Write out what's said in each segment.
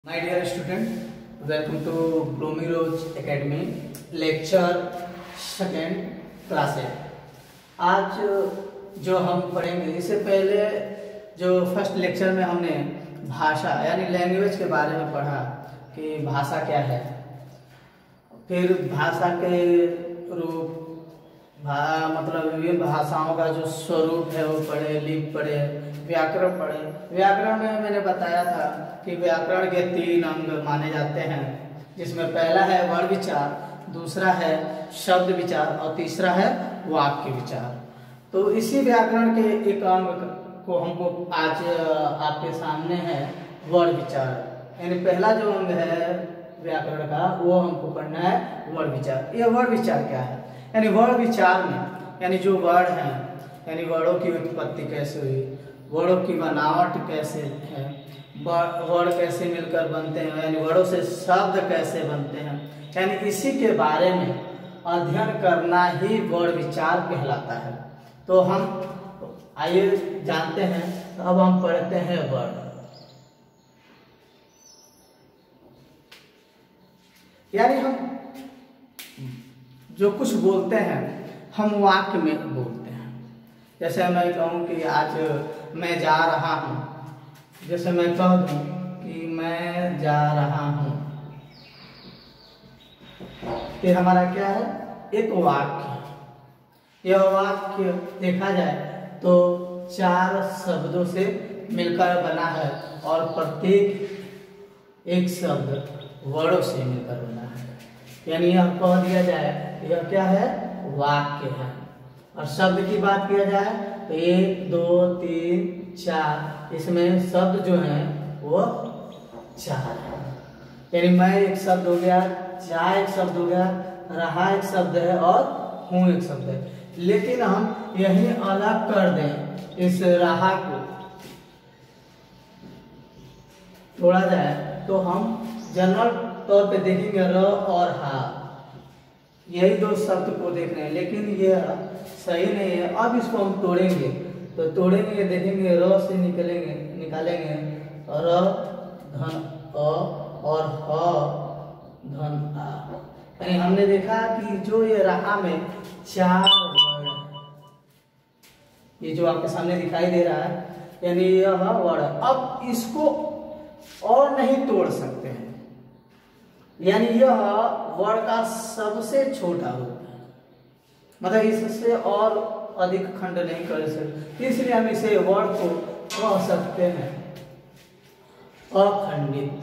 My dear student, welcome to Bloomy Rose academy lecture second class है। आज जो हम पढ़ेंगे, इससे पहले जो फर्स्ट लेक्चर में हमने भाषा यानी लैंग्वेज के बारे में पढ़ा कि भाषा क्या है, फिर भाषा के रूप मतलब विभिन्न भाषाओं का जो स्वरूप है वो पढ़े, लिपि पढ़े, व्याकरण पढ़े। व्याकरण में मैंने बताया था कि व्याकरण के 3 अंग माने जाते हैं, जिसमें पहला है वर्ण विचार, दूसरा है शब्द विचार और तीसरा है वाक्य विचार। तो इसी व्याकरण के एक अंग को हमको आज आपके सामने है वर्ण विचार, यानी पहला जो अंग है व्याकरण का वो हमको पढ़ना है वर्ण विचार। यह वर्ण विचार क्या है? यानी वर्ण विचार में यानी जो वर्ण है, यानी वर्णों की उत्पत्ति कैसे हुई, वर्णों की बनावट कैसे है, वर्ण कैसे मिलकर बनते हैं, यानी वर्णों से शब्द कैसे बनते हैं, यानी इसी के बारे में अध्ययन करना ही वर्ण विचार कहलाता है। तो हम आइए जानते हैं। तो अब हम पढ़ते हैं वर्ण। यानी हम जो कुछ बोलते हैं हम वाक्य में बोलते हैं। जैसे मैं कहूँ कि आज मैं जा रहा हूँ, जैसे मैं कह दूँ कि मैं जा रहा हूँ, ये हमारा क्या है? एक वाक्य। यह वाक्य देखा जाए तो 4 शब्दों से मिलकर बना है और प्रत्येक एक शब्द वर्णों से मिलकर बना है। यानी यह कह दिया जाए यह क्या है? वाक्य है। और शब्द की बात किया जाए तो 1 2 3 4, इसमें शब्द जो है वो 4 है। यानी मैं एक शब्द हो गया, जा एक शब्द हो गया, रहा एक शब्द है और हूँ एक शब्द है। लेकिन हम यही अलग कर दें, इस रहा को तोड़ा जाए तो हम जनरल तौर पे देखेंगे र और हा, यही 2 शब्द को देख रहे हैं, लेकिन यह सही नहीं है। अब इसको हम तोड़ेंगे तो तोड़ेंगे, देखेंगे र से निकालेंगे र धन अ और ह धन आ। यानी हमने देखा कि जो ये रहा में 4 वर्ण, ये जो आपके सामने दिखाई दे रहा है, यानी यह वर्ण। अब इसको और नहीं तोड़ सकते हैं, यानी यह वर्ण का सबसे छोटा रूप है, मतलब इससे और अधिक खंड नहीं कर सकते, इसलिए हम इसे वर्ण को कह सकते हैं अखंडित।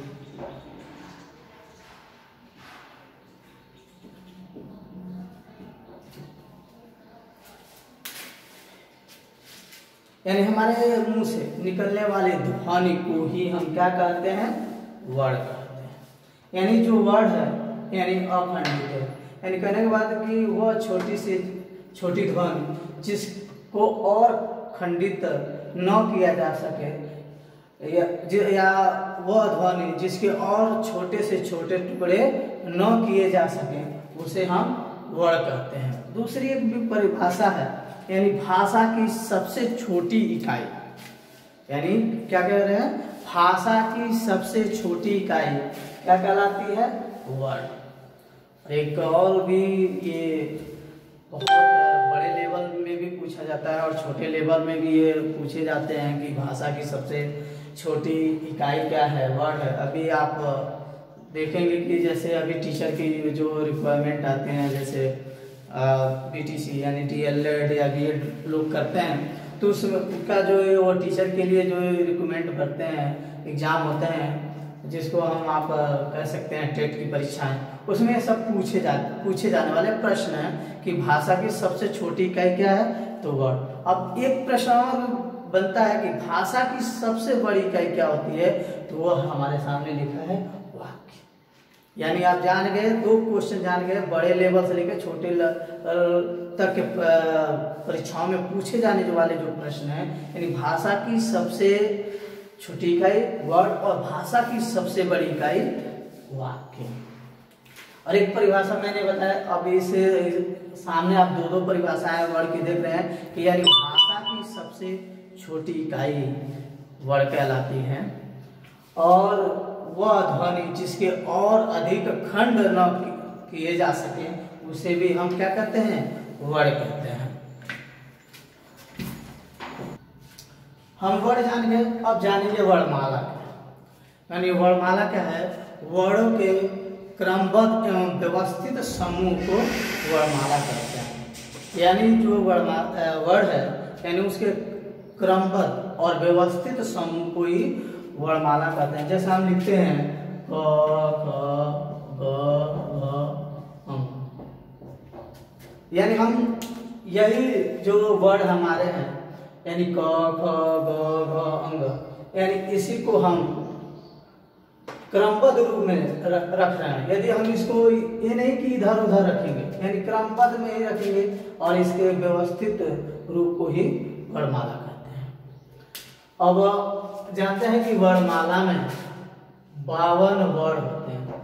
यानी हमारे मुंह से निकलने वाले ध्वनि को ही हम क्या कहते हैं? वर्ण कहते हैं। यानी जो वर्ण है यानी अखंडित है। यानी कहने के बाद कि वह छोटी से छोटी ध्वनि जिसको और खंडित न किया जा सके, या वह ध्वनि जिसके और छोटे से छोटे टुकड़े न किए जा सके, उसे हम वर्ण कहते हैं। दूसरी एक भी परिभाषा है, यानी भाषा की सबसे छोटी इकाई। यानी क्या कह रहे हैं? भाषा की सबसे छोटी इकाई क्या कहलाती है? वर्ण। एक और भी ये बहुत बड़े लेवल में भी पूछा जाता है और छोटे लेवल में भी ये पूछे जाते हैं कि भाषा की सबसे छोटी इकाई क्या है? वर्ण है। अभी आप देखेंगे कि जैसे अभी टीचर की जो रिक्वायरमेंट आते हैं, जैसे बीटीसी यानी डीएलएड या बीएड लोग करते हैं, तो उसका जो है वो टीचर के लिए जो रिक्वायरमेंट भरते हैं, एग्जाम होते हैं जिसको हम आप कह सकते हैं टेट की परीक्षाएं, उसमें सब पूछे जाने वाले प्रश्न हैं कि भाषा की सबसे छोटी इकाई क्या है? तो वर्ण। अब एक प्रश्न और बनता है कि भाषा की सबसे बड़ी इकाई क्या होती है? तो वह हमारे सामने लिखा है वाक्य। यानी आप जान गए, 2 क्वेश्चन जान गए, बड़े लेवल से लेकर छोटे तक के परीक्षाओं में पूछे जाने वाले जो प्रश्न हैं, यानी भाषा की सबसे छोटी इकाई वर्ण और भाषा की सबसे बड़ी इकाई वाक्य। और एक परिभाषा मैंने बताया, अब इसे सामने आप 2 परिभाषाएं वर्ण की देख रहे हैं कि यानी भाषा की सबसे छोटी इकाई वर्ण कहलाती है और वह ध्वनि जिसके और अधिक खंड न किए जा सके उसे भी हम क्या कहते हैं, वर्ण कहते हैं। हम वर्ण जान गए, अब जानेंगे वर्णमाला। यानी वर्णमाला क्या है, वर्णों के क्रमबद्ध एवं व्यवस्थित समूह को वर्णमाला कहते हैं। यानी जो वर्ण है यानी उसके क्रमबद्ध और व्यवस्थित समूह को ही वर्णमाला कहते हैं। जैसे हम लिखते हैं क ख ग घ ङ, यानी हम यही जो वर्ण हमारे हैं यानी क ख ग घ अंग, यानी इसी को हम क्रमबद्ध रूप में रख रहे हैं। यदि हम इसको ये नहीं कि इधर उधर रखेंगे, यानी क्रमबद्ध में ही रखेंगे और इसके व्यवस्थित रूप को ही वर्णमाला कहते हैं। अब जानते हैं कि वर्णमाला में 52 वर्ण होते हैं।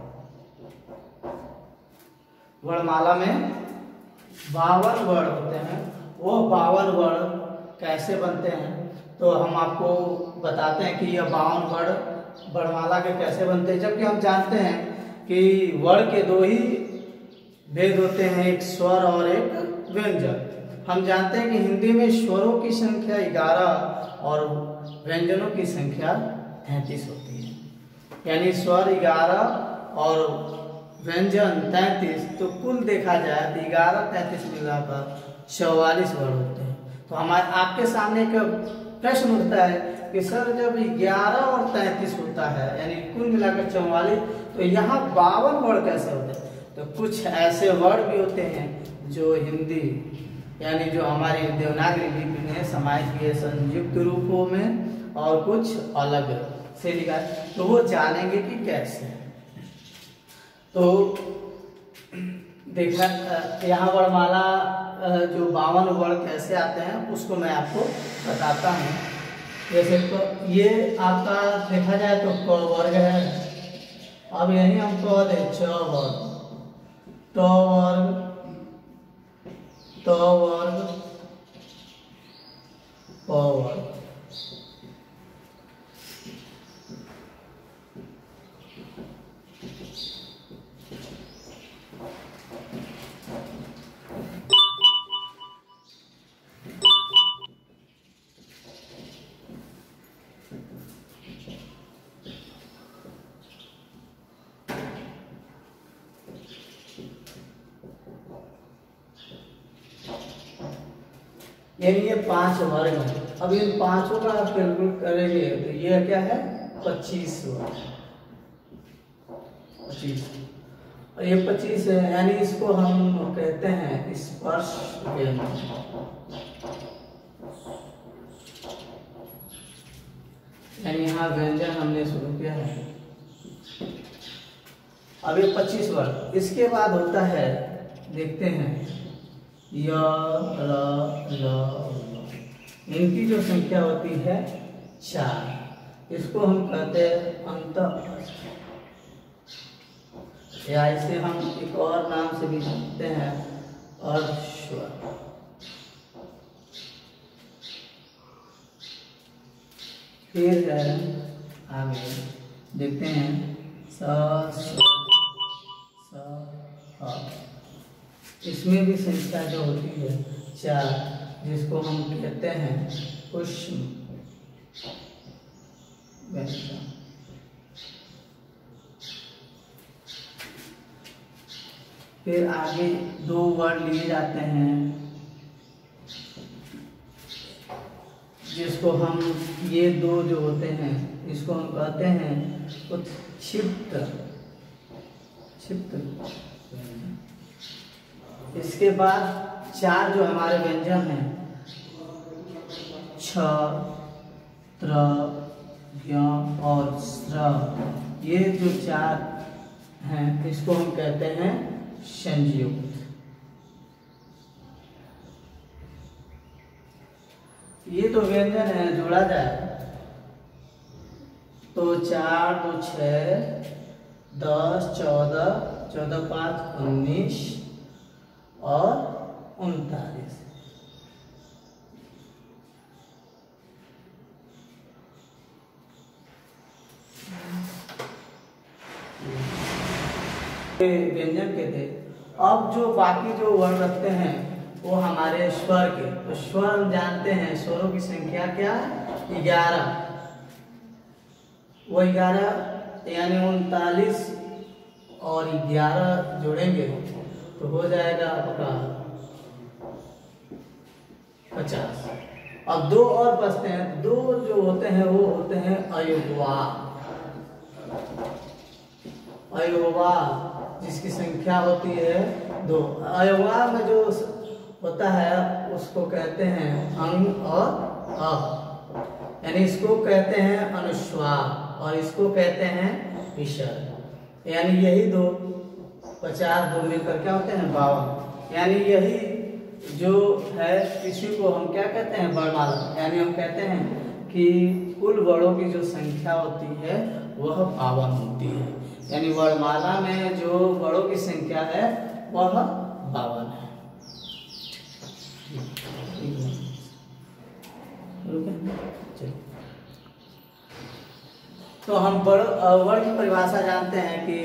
वर्णमाला में 52 वर्ण होते हैं। वो 52 वर्ण कैसे बनते हैं तो हम आपको बताते हैं कि यह 52 वर्ण वर्णमाला के कैसे बनते हैं। जबकि हम जानते हैं कि वर्ण के दो ही भेद होते हैं, एक स्वर और एक व्यंजन। हम जानते हैं कि हिंदी में स्वरों की संख्या 11 और व्यंजनों की संख्या 33 होती है। यानी स्वर 11 और व्यंजन 33, तो कुल देखा जाए तो 11 33 मिलाकर 44 वर्ण होते हैं। तो हमारे आपके सामने एक प्रश्न उठता है कि सर जब 11 और 33 होता है यानी कुल मिलाकर 44, तो यहाँ 52 वर्ण कैसे होते हैं? तो कुछ ऐसे वर्ण भी होते हैं जो हिंदी यानी जो हमारी देवनागरी लिपि में समाहित किए संयुक्त रूपों में और कुछ अलग से लिखा है, तो वो जानेंगे कि कैसे। तो देखा यहाँ वर्णमाला जो 52 वर्ण कैसे आते हैं उसको मैं आपको बताता हूँ। जैसे तो ये आपका देखा जाए तो क वर्ग है। अब यही हम कह दे च वर्ग, ट वर्ग, त वर्ग, प वर्ग। यानी ये 5 वर्ग है। अब इन 5 का आप कैलकुलेट करेंगे तो ये क्या है 25 वर्ग, 25 और ये 25 है। यानी इसको हम कहते हैं स्पर्श व्यंजन। यानी यहाँ व्यंजन हमने शुरू किया है। अब ये 25 वर्ग। इसके बाद होता है, देखते हैं य र ल, इनकी जो संख्या होती है 4। इसको हम कहते हैं अंत, या इसे हम एक और नाम से भी जानते हैं अर्धस्वर। फिर आगे देखते हैं स, इसमें भी संख्या जो होती है 4, जिसको हम कहते हैं पुष्प व्यंजन। फिर आगे 2 वर्ण लिए जाते हैं जिसको हम, ये 2 जो होते हैं इसको हम कहते हैं उत्क्षिप्त, क्षिप्त। इसके बाद 4 जो हमारे व्यंजन हैं छ, त्र, ज्ञ और स्र, ये जो 4 हैं इसको हम कहते हैं संयुक्त। ये तो व्यंजन है, जोड़ा जाए तो 4 2 6 10 14 14 5 19 और 39। व्यंजन के थे। अब जो बाकी जो वर्ण रखते हैं वो हमारे स्वर के, तो स्वर हम जानते हैं स्वरों की संख्या क्या है 11, वो 11 यानी 39 और 11 जोड़ेंगे तो हो जाएगा आपका 50। अब दो और बचते हैं, दो जो होते हैं वो होते हैं अयोगवा, अयोगवा जिसकी संख्या होती है 2। अयोगवा में जो होता है उसको कहते हैं अंग और अ, यानी इसको कहते हैं अनुस्वार और इसको कहते हैं विसर्ग। यानी यही दो 50 दो मिलकर क्या होते हैं 52। यानी यही जो है इसी को हम क्या कहते हैं वर्णमाला। यानी हम कहते हैं कि कुल वर्णों की जो संख्या होती है वह 52 होती है। यानी वर्णमाला में जो वर्णों की संख्या है वह 52 है। तो हम वर्ण की परिभाषा जानते हैं कि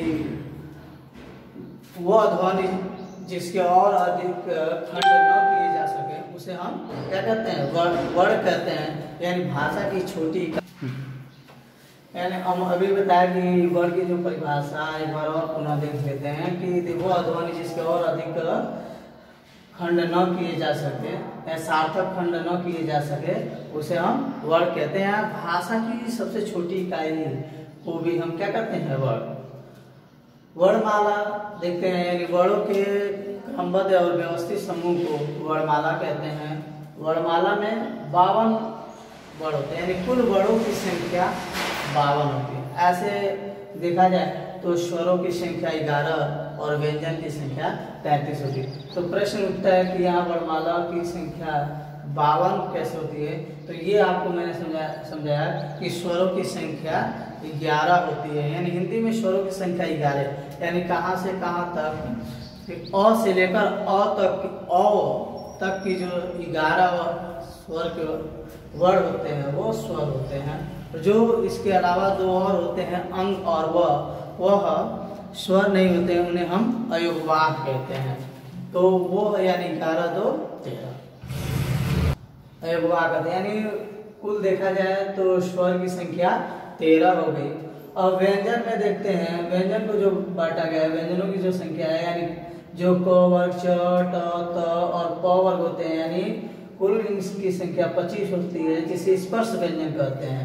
वह ध्वनि जिसके और अधिक खंड न किए जा सके उसे हम क्या कहते हैं वर्ण कहते हैं। यानी भाषा की छोटी, यानी हम अभी बताया कि वर्ण की जो परिभाषा एक बार और पुनः देख लेते हैं कि वह ध्वनि जिसके और अधिक खंड न किए जा सके या सार्थक खंड न किए जा सके उसे हम वर्ण कहते हैं। भाषा की सबसे छोटी इकाई को भी हम क्या कहते हैं वर्ण। वर्णमाला देखते हैं, यानी वर्णों के क्रमबद्ध और व्यवस्थित समूह को वर्णमाला कहते हैं। वर्णमाला में 52 वर्ण होते हैं, यानी कुल वर्णों की संख्या 52 होती है। ऐसे देखा जाए तो स्वरों की संख्या 11 और व्यंजन की संख्या 33 होती है। तो प्रश्न उठता है कि यहाँ वर्णमाला की संख्या 52 कैसे होती है। तो ये आपको मैंने समझाया कि स्वरों की संख्या 11 होती है। यानी हिंदी में स्वरों की संख्या 11, यानी कहाँ से कहाँ तक, अ से लेकर अ तक की जो 11 स्वर के वर्ण होते हैं वो स्वर होते हैं। जो इसके अलावा दो और होते हैं अंग और वह स्वर नहीं होते हैं, उन्हें हम अयोगवाद कहते हैं। तो वो यानी 11 2 13 अयोगवाद कहते हैं। यानी कुल देखा जाए तो स्वर की संख्या 13 हो गई। और व्यंजन में देखते हैं, व्यंजन को जो बांटा गया है व्यंजनों की जो संख्या है, यानी जो क वर्ग च ट त और प वर्ग होते हैं, यानी कुल इनकी संख्या 25 होती है, जिसे स्पर्श व्यंजन कहते हैं।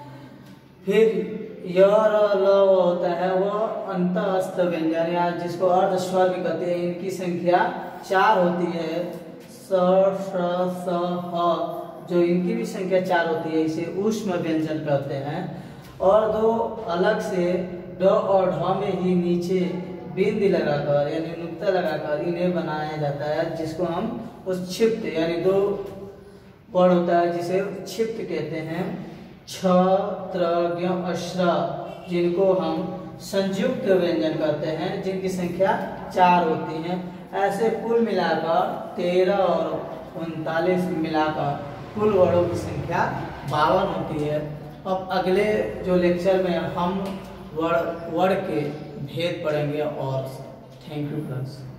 फिर य र ल होता है वह अंतःस्थ व्यंजन या जिसको अर्ध स्वर भी कहते हैं, इनकी संख्या 4 होती है। स श स ह जो इनकी भी संख्या 4 होती है, इसे ऊष्म व्यंजन कहते हैं। और दो अलग से ड और ढ में ही नीचे बिंदी लगाकर यानी नुक्ता लगाकर इन्हें बनाया जाता है, जिसको हम उच्छिप्त यानी दो वर्ण होता है जिसे क्षिप्त कहते हैं। छ त्र ज्ञ अश्र जिनको हम संयुक्त व्यंजन कहते हैं, जिनकी संख्या 4 होती है। ऐसे कुल मिलाकर 13 और 39 मिलाकर कुल वर्णों की संख्या 52 होती है। अब अगले जो लेक्चर में हम वर्ण के भेद पढ़ेंगे। और थैंक यू फ्रेंड्स।